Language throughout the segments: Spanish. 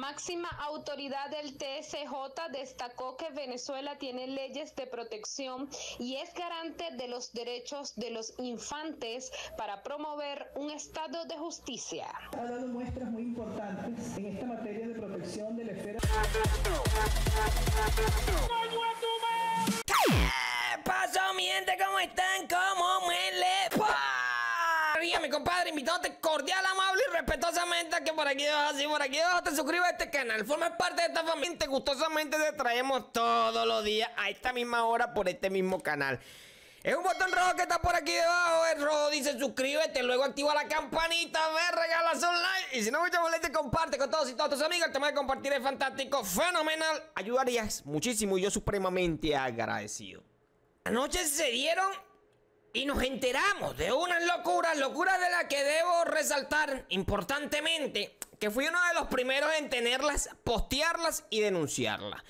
La máxima autoridad del TSJ destacó que Venezuela tiene leyes de protección y es garante de los derechos de los infantes para promover un estado de justicia. Ha dado muestras muy importantes en esta materia de protección de la esfera. ¿Qué pasó, mi gente? ¿Cómo están? ¿Cómo me le va? Mi compadre, invitándote cordial, amable y respetuosamente a que por aquí debajo, así por aquí debajo, te suscribas a este canal, formas parte de esta familia. Gustosamente te traemos todos los días a esta misma hora por este mismo canal. Es un botón rojo que está por aquí debajo, el rojo dice suscríbete, luego activa la campanita, regalas un like y si no mucho moleste, comparte con todos y todas tus amigos. El tema de compartir es fantástico, fenomenal, ayudarías muchísimo y yo supremamente agradecido. Anoche se dieron y nos enteramos de unas locuras de las que debo resaltar importantemente, que fui uno de los primeros en tenerlas, postearlas y denunciarlas.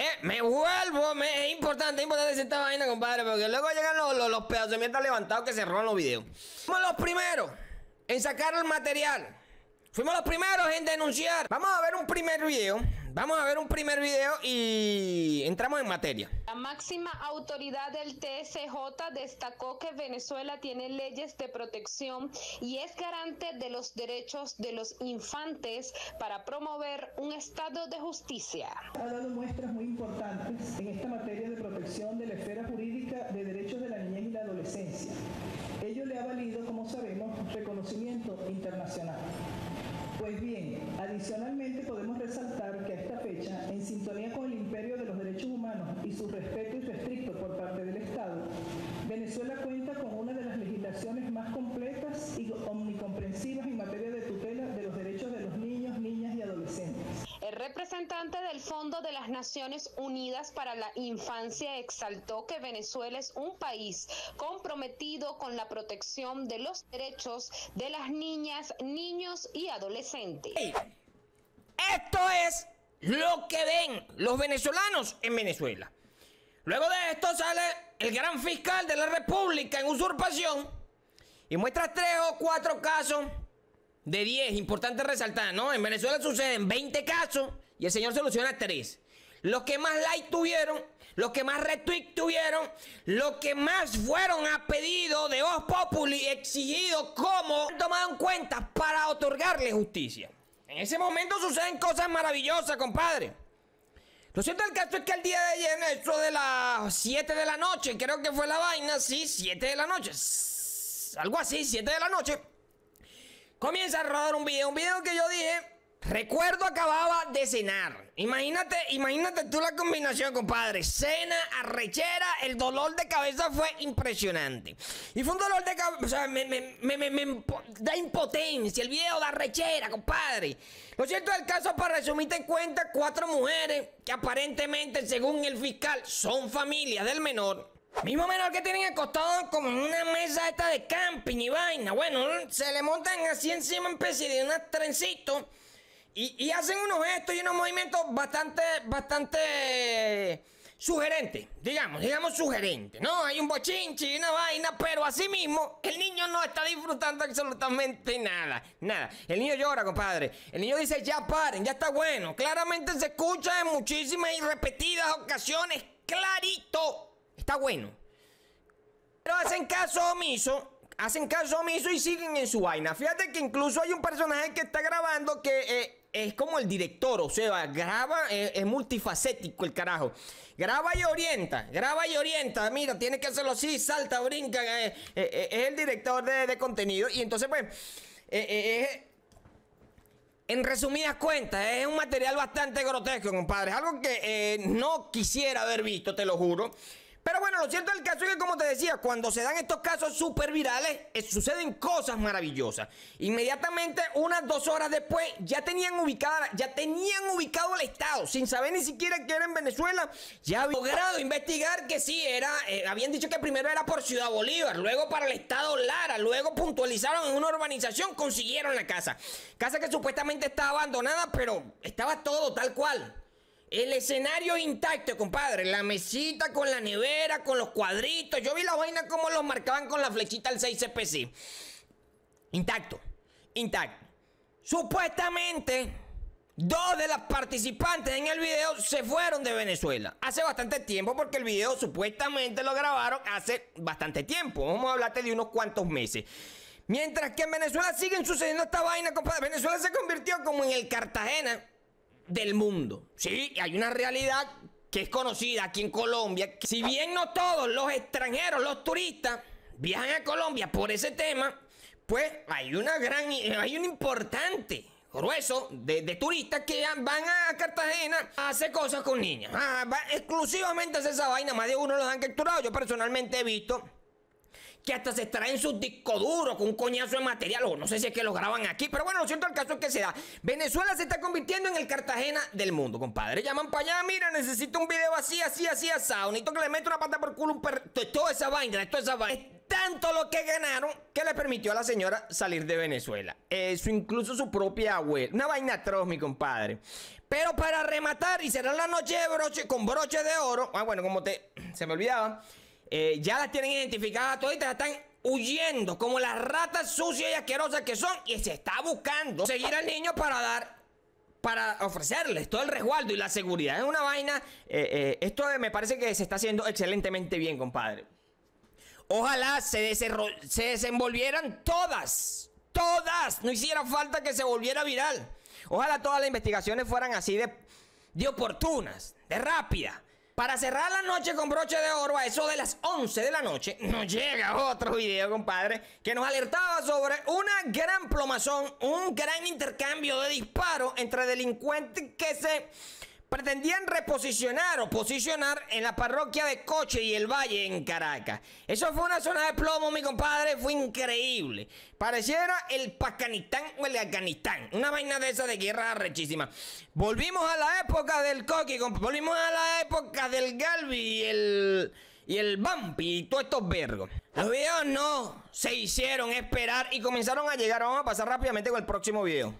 Es importante esta vaina, compadre, porque luego llegan los pedazos de mierda levantados que se roban los videos. Fuimos los primeros en sacar el material. Fuimos los primeros en denunciar. Vamos a ver un primer video y entramos en materia. La máxima autoridad del TSJ destacó que Venezuela tiene leyes de protección y es garante de los derechos de los infantes para promover un estado de justicia. Ha dado muestras muy importantes en esta materia de protección de la esfera jurídica de derechos de la niñez y la adolescencia. Ello le ha valido, como sabemos, reconocimiento internacional. Pues bien, adicionalmente podemos resaltar que a esta fecha, en sintonía con el imperio de los derechos humanos y su respeto irrestricto por parte del Estado, Venezuela cuenta con una de las legislaciones más completas y omnicomprensivas en materia de tutela de los derechos de los niños, niñas y adolescentes. El representante del Fondo de las Naciones Unidas para la Infancia exaltó que Venezuela es un país comprometido con la protección de los derechos de las niñas, niños y adolescentes. Esto es lo que ven los venezolanos en Venezuela. Luego de esto sale el gran fiscal de la República en usurpación y muestra 3 o 4 casos de 10, importante resaltar, ¿no? En Venezuela suceden 20 casos y el señor soluciona 3. Los que más like tuvieron, los que más retweet tuvieron, los que más fueron a pedido de Voz Populi exigido como tomado en cuenta para otorgarle justicia. En ese momento suceden cosas maravillosas, compadre. Lo cierto del caso es que el día de ayer, eso de las 7 de la noche, creo que fue la vaina, sí, 7 de la noche, algo así, 7 de la noche, comienza a rodar un video que yo dije, recuerdo acababa de cenar. Imagínate tú la combinación, compadre. Cena, arrechera, el dolor de cabeza fue impresionante. Y fue un dolor de cabeza, o sea, me da impotencia. El video da arrechera, compadre. Lo cierto del caso, para resumirte en cuenta, 4 mujeres que aparentemente, según el fiscal, son familias del menor. Mismo menor que tienen acostado como en una mesa esta de camping y vaina. Bueno, se le montan así encima en especie de unas trencitos y hacen unos gestos y unos movimientos bastante sugerentes, digamos sugerentes, ¿no? Hay un bochinche y una vaina, pero así mismo el niño no está disfrutando absolutamente nada. El niño llora, compadre. El niño dice, ya paren, ya está bueno. Claramente se escucha en muchísimas y repetidas ocasiones, clarito. Está bueno. Pero hacen caso omiso y siguen en su vaina. Fíjate que incluso hay un personaje que está grabando que es como el director, o sea, graba, es multifacético el carajo. Graba y orienta. Mira, tiene que hacerlo así, salta, brinca. Es el director de contenido. Y entonces, pues, en resumidas cuentas, es un material bastante grotesco, compadre. Es algo que no quisiera haber visto, te lo juro. Pero bueno, lo cierto del caso es que, como te decía, cuando se dan estos casos súper virales, suceden cosas maravillosas. Inmediatamente, unas 2 horas después, ya tenían ubicado el estado, sin saber ni siquiera que era en Venezuela. Ya habían logrado investigar que sí, habían dicho que primero era por Ciudad Bolívar, luego para el estado Lara, luego puntualizaron en una urbanización, consiguieron la casa. Casa que supuestamente estaba abandonada, pero estaba todo tal cual. El escenario intacto, compadre. La mesita con la nevera, con los cuadritos. Yo vi la vaina como los marcaban con la flechita al 6CPC. Intacto. Supuestamente, 2 de las participantes en el video se fueron de Venezuela hace bastante tiempo, porque el video supuestamente lo grabaron hace bastante tiempo. Vamos a hablarte de unos cuantos meses. Mientras que en Venezuela siguen sucediendo esta vaina, compadre. Venezuela se convirtió como en el Cartagena del mundo. Sí, hay una realidad que es conocida aquí en Colombia. Que si bien no todos los extranjeros, los turistas, viajan a Colombia por ese tema, pues hay un importante grueso de turistas que van a Cartagena a hacer cosas con niñas. Exclusivamente a hacer esa vaina. Más de uno los han capturado. Yo personalmente he visto que hasta se extraen sus discos duros con un coñazo de material, o no sé si es que lo graban aquí, pero bueno, lo cierto del caso es que se da. Venezuela se está convirtiendo en el Cartagena del mundo, compadre. Llaman para allá, mira, necesito un video así, asado, necesito que le meta una pata por culo un perro. Toda esa vaina. Es tanto lo que ganaron que le permitió a la señora salir de Venezuela. Eso incluso su propia abuela. Una vaina atroz, mi compadre. Pero para rematar y cerrar la noche con broche de oro, bueno, se me olvidaba, ya las tienen identificadas toditas, están huyendo como las ratas sucias y asquerosas que son, y se está buscando seguir al niño para ofrecerles todo el resguardo y la seguridad. Es una vaina, esto me parece que se está haciendo excelentemente bien, compadre. Ojalá se desenvolvieran todas, no hiciera falta que se volviera viral. Ojalá todas las investigaciones fueran así de oportunas, de rápidas. Para cerrar la noche con broche de oro, a eso de las 11 de la noche, nos llega otro video, compadre, que nos alertaba sobre una gran plomazón, un gran intercambio de disparos entre delincuentes que se pretendían reposicionar o posicionar en la parroquia de Coche y el Valle en Caracas. Eso fue una zona de plomo, mi compadre, fue increíble. Pareciera el Pacanistán o el Afganistán, una vaina de esa de guerra rechísima. Volvimos a la época del Coqui, volvimos a la época del Galvi y el Bampi y todos estos vergos. Los videos no se hicieron esperar y comenzaron a llegar. Vamos a pasar rápidamente con el próximo video.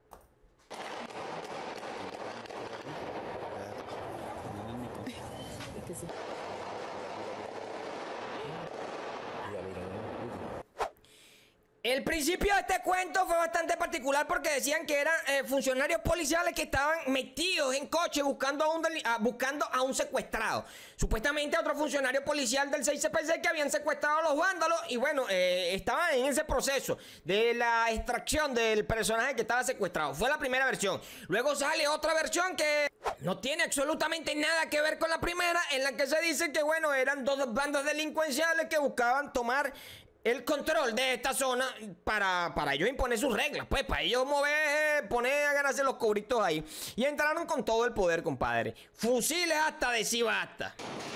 El principio de este cuento fue bastante particular porque decían que eran funcionarios policiales que estaban metidos en coche buscando a un secuestrado. Supuestamente a otro funcionario policial del 6CPC que habían secuestrado a los vándalos y bueno, estaban en ese proceso de la extracción del personaje que estaba secuestrado. Fue la primera versión. Luego sale otra versión que no tiene absolutamente nada que ver con la primera, en la que se dice que bueno, eran 2 bandas delincuenciales que buscaban tomar el control de esta zona para ellos imponer sus reglas, pues para ellos poner a ganarse los cobritos ahí. Y entraron con todo el poder, compadre. Fusiles hasta decir basta.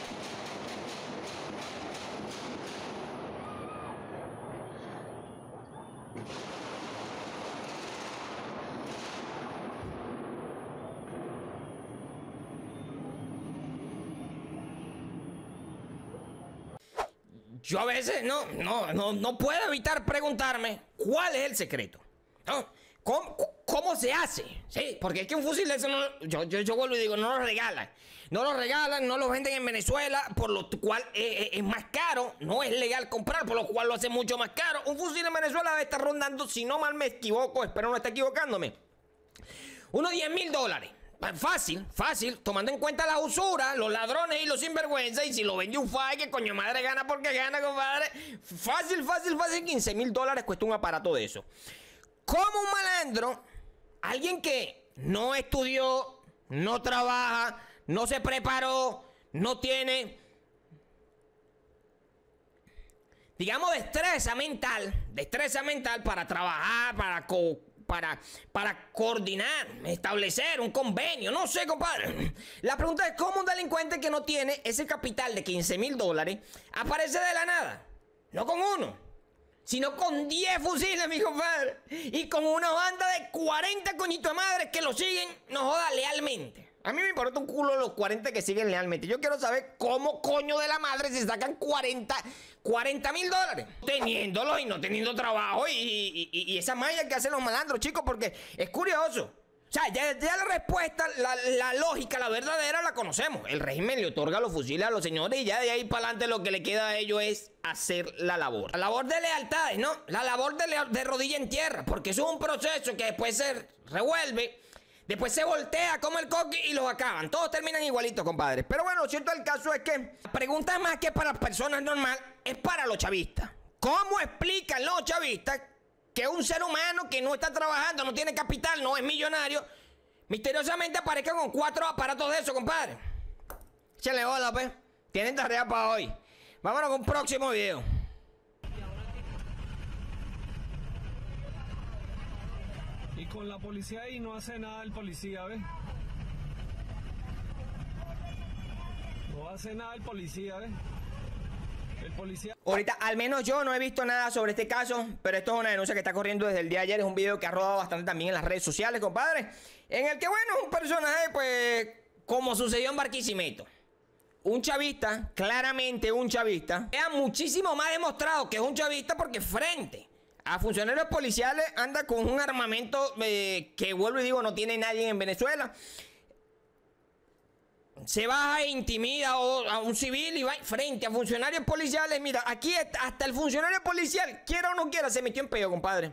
Yo a veces no puedo evitar preguntarme cuál es el secreto, ¿no? ¿Cómo se hace? Sí, porque es que un fusil eso yo vuelvo y digo, no lo regalan. No lo regalan, no lo venden en Venezuela, por lo cual es más caro, no es legal comprar, por lo cual lo hace mucho más caro. Un fusil en Venezuela debe estar rondando, si no mal me equivoco, espero no estar equivocándome, unos $10.000. Fácil, tomando en cuenta la usura, los ladrones y los sinvergüenzas. Y si lo vende un FAI, que coño madre gana porque gana, compadre. Fácil, $15.000 cuesta un aparato de eso. Como un malandro, alguien que no estudió, no trabaja, no se preparó, no tiene, digamos, destreza mental para trabajar, para coordinar, establecer un convenio, no sé, compadre. La pregunta es cómo un delincuente que no tiene ese capital de $15.000 aparece de la nada. No con uno, sino con 10 fusiles, mi compadre. Y con una banda de 40 coñitos de madre que lo siguen, no joda, lealmente. A mí me importa un culo los 40 que siguen lealmente. Yo quiero saber cómo coño de la madre se sacan $40.000 teniéndolos y no teniendo trabajo y esa malla que hacen los malandros, chicos, porque es curioso. O sea, ya la respuesta, la lógica, la verdadera la conocemos. El régimen le otorga los fusiles a los señores y ya de ahí para adelante lo que le queda a ellos es hacer la labor. La labor de lealtades, ¿no? La labor de rodilla en tierra, porque eso es un proceso que después se revuelve Después se voltea, come el coqui y los acaban. Todos terminan igualitos, compadre. Pero bueno, lo cierto del caso es que la pregunta más que para personas normales es para los chavistas. ¿Cómo explican los chavistas que un ser humano que no está trabajando, no tiene capital, no es millonario, misteriosamente aparezca con 4 aparatos de eso, compadre? Échale bola, pues. Tienen tarea para hoy. Vámonos con un próximo video. Y con la policía ahí no hace nada el policía, ¿ves? No hace nada el policía, ¿ves? El policía... Ahorita, al menos yo no he visto nada sobre este caso, pero esto es una denuncia que está corriendo desde el día de ayer. Es un video que ha rodado bastante también en las redes sociales, compadre. En el que, bueno, es un personaje, pues, como sucedió en Barquisimeto. Un chavista, claramente un chavista, ha muchísimo más demostrado que es un chavista porque frente a funcionarios policiales anda con un armamento que, vuelvo y digo, no tiene nadie en Venezuela. Se baja e intimida a un civil y va frente a funcionarios policiales. Mira, aquí hasta el funcionario policial, quiera o no quiera, se metió en peo, compadre.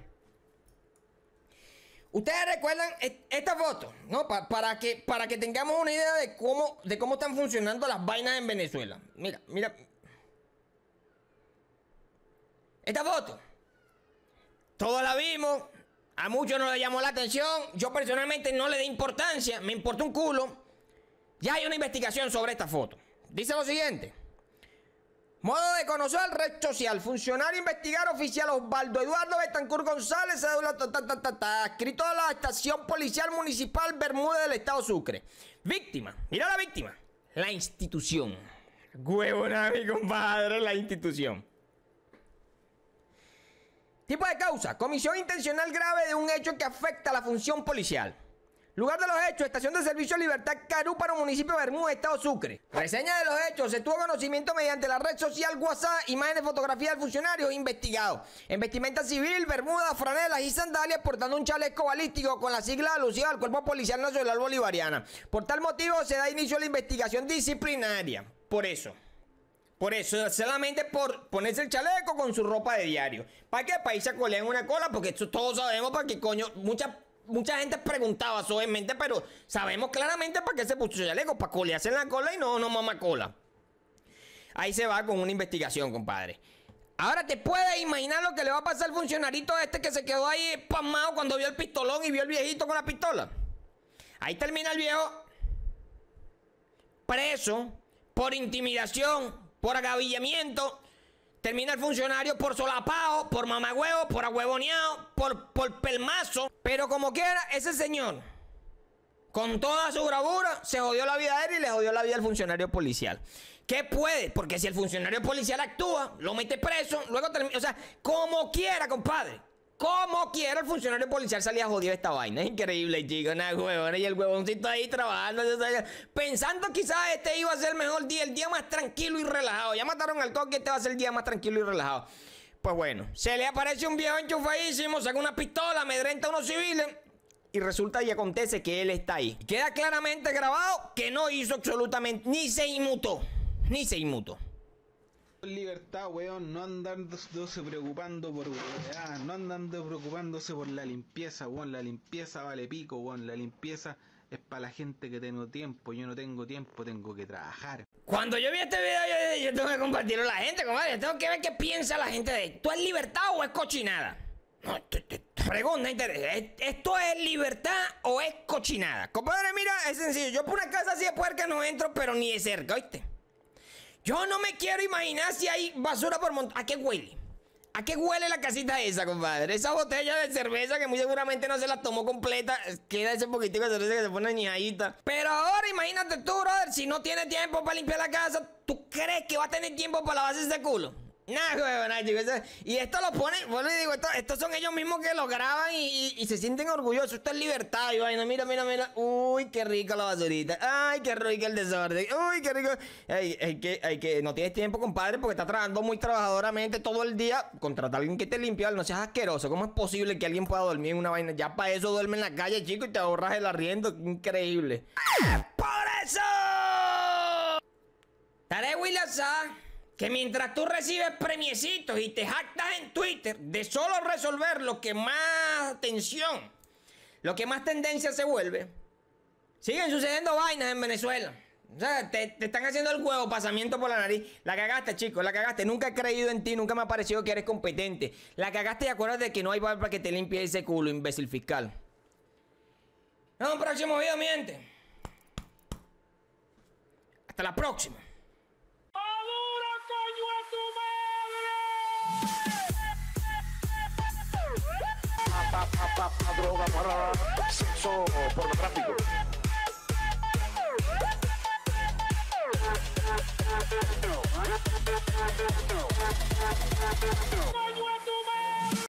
Ustedes recuerdan esta foto, ¿no? Para que tengamos una idea de cómo están funcionando las vainas en Venezuela. Mira, mira. Esta foto. Todos la vimos. A muchos no le llamó la atención. Yo personalmente no le di importancia. Me importa un culo. Ya hay una investigación sobre esta foto. Dice lo siguiente. Modo de conocer red social. Funcionario investigar oficial Osvaldo Eduardo Betancourt González, cédula adscrito a la estación policial municipal Bermúdez del estado Sucre. Víctima. Mira la víctima. La institución. Huevona, mi compadre, la institución. Tipo de causa. Comisión intencional grave de un hecho que afecta a la función policial. Lugar de los hechos, estación de servicio Libertad Carúpano, municipio de Bermúdez, estado Sucre. Reseña de los hechos, se tuvo conocimiento mediante la red social WhatsApp, imágenes, fotografías del funcionario investigado. En vestimenta civil, bermudas, franelas y sandalias, portando un chaleco balístico con la sigla alusiva al Cuerpo Policial Nacional Bolivariana. Por tal motivo se da inicio a la investigación disciplinaria. Por eso, solamente por ponerse el chaleco con su ropa de diario. ¿Para qué? Para irse a colear en una cola, porque eso todos sabemos para qué coño. Mucha gente preguntaba suavemente, pero sabemos claramente para qué se puso el chaleco, para colearse en la cola y no mama cola. Ahí se va con una investigación, compadre. Ahora te puedes imaginar lo que le va a pasar al funcionarito este que se quedó ahí espasmado cuando vio el pistolón y vio al viejito con la pistola. Ahí termina el viejo preso por intimidación, por agavillamiento. Termina el funcionario por solapao, por mamagüevo, por agüevoneado, por pelmazo. Pero como quiera, ese señor, con toda su bravura, se jodió la vida a él y le jodió la vida al funcionario policial. ¿Qué puede? Porque si el funcionario policial actúa, lo mete preso, luego termina... O sea, como quiera, compadre. Como quiera, el funcionario policial salía jodido esta vaina. Es increíble, chicos. Nada, huevón. Y el huevoncito ahí trabajando. Pensando quizás este iba a ser el mejor día. El día más tranquilo y relajado. Ya mataron al coque, este va a ser el día más tranquilo y relajado. Pues bueno, se le aparece un viejo enchufadísimo, saca una pistola, amedrenta a unos civiles. Y resulta y acontece que él está ahí. Queda claramente grabado que no hizo absolutamente... Ni se inmutó. Ni se inmutó. Libertad, weón, no andándose preocupando por weá, no andando preocupándose por la limpieza, weón, la limpieza vale pico, weón, la limpieza es para la gente que tengo tiempo, yo no tengo tiempo, tengo que trabajar. Cuando yo vi este video, yo tengo que compartirlo a la gente, compadre, yo tengo que ver qué piensa la gente de esto. ¿Es libertad o es cochinada? No, pregunta interesante, ¿esto es libertad o es cochinada? Compadre, mira, es sencillo, yo por una casa así de puerca no entro, pero ni de cerca, ¿oíste? Yo no me quiero imaginar si hay basura por montón. ¿A qué huele? ¿A qué huele la casita esa, compadre? Esa botella de cerveza que muy seguramente no se la tomó completa. Queda ese poquitico de cerveza que se pone añadita. Pero ahora imagínate tú, brother, si no tiene tiempo para limpiar la casa, ¿tú crees que va a tener tiempo para lavarse ese culo? Nah, huevona, chicos. Y esto lo ponen, bueno, y digo, estos son ellos mismos que lo graban y se sienten orgullosos. Esto es libertad, y vaina. Mira. Uy, qué rica la basurita. Ay, qué rico el desorden. Uy, qué rico. Hay que, no tienes tiempo, compadre, porque estás trabajando muy trabajadoramente todo el día. Contrata a alguien que te limpie, no seas asqueroso. ¿Cómo es posible que alguien pueda dormir en una vaina? Ya para eso duerme en la calle, chico, y te ahorras el arriendo. Increíble. ¡Por eso! Taré Willazá, que mientras tú recibes premiecitos y te jactas en Twitter de solo resolver lo que más atención, lo que más tendencia se vuelve, Siguen sucediendo vainas en Venezuela. O sea, te están haciendo el huevo pasamiento por la nariz. La cagaste, chicos, la cagaste. Nunca he creído en ti, nunca me ha parecido que eres competente. La cagaste y acuérdate de que no hay barba que te limpie ese culo, imbécil fiscal. Nos vemos en un próximo video, mi gente. Hasta la próxima. Droga para sexo pornográfico.